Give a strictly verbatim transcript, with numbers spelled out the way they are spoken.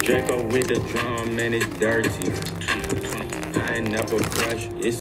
Draco with the drum, man, it's dirty. I ain't never crush. It's